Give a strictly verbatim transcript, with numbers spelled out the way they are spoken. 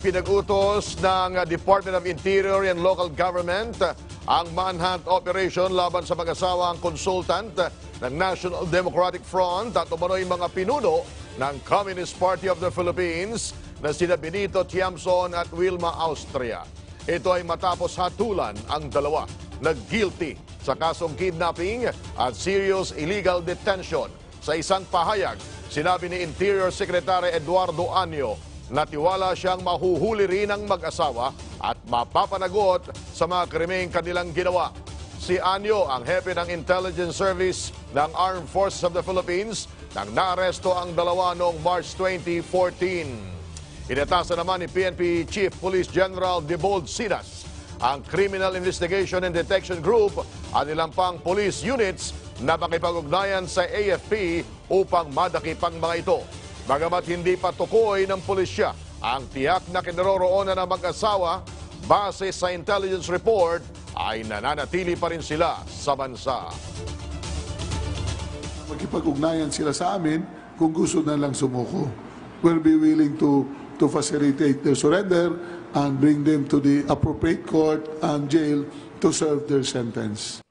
ipinag-utos ng Department of Interior and Local Government ang Manhunt operation laban sa mag-asawang consultant ng National Democratic Front at umano'y mga pinuno ng Communist Party of the Philippines na sina Benito Tiamzon at Wilma Austria. Ito ay matapos hatulan ang dalawa na guilty sa kasong kidnapping at serious illegal detention. Sa isang pahayag, sinabi ni Interior Secretary Eduardo Anyo na tiwala siyang mahuhuli rin ang mag-asawa at mapapanagot sa mga krimeng kanilang ginawa. Si Anyo, ang hepe ng Intelligence Service ng Armed Forces of the Philippines, nang naaresto ang dalawa noong March twenty fourteen. Inatasan naman ni P N P Chief Police General Debold Sidas ang Criminal Investigation and Detection Group at ilang pang police units na makipag-ugnayan sa A F P upang madakip ang mga ito. Bagamat hindi pa tukoy ng pulisya ang tiyak na kinaroroonan ng mag-asawa, base sa intelligence report ay nananatili pa rin sila sa bansa. Magkipag-ugnayan sila sa amin kung gusto na lang sumuko. We'll be willing to, to facilitate their surrender and bring them to the appropriate court and jail to serve their sentence.